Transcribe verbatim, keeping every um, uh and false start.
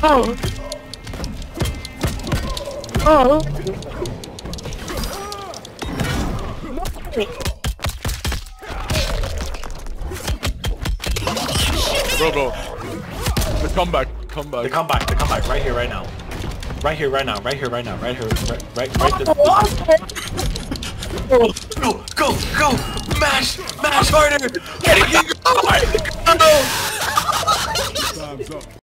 Oh! Oh! Bro, bro. The comeback, comeback. The comeback, the comeback, right here, right now. Right here, right now, right here, right now, right here, right, right, right this. Go, go, go! Mash! Mash harder! Get it! Go!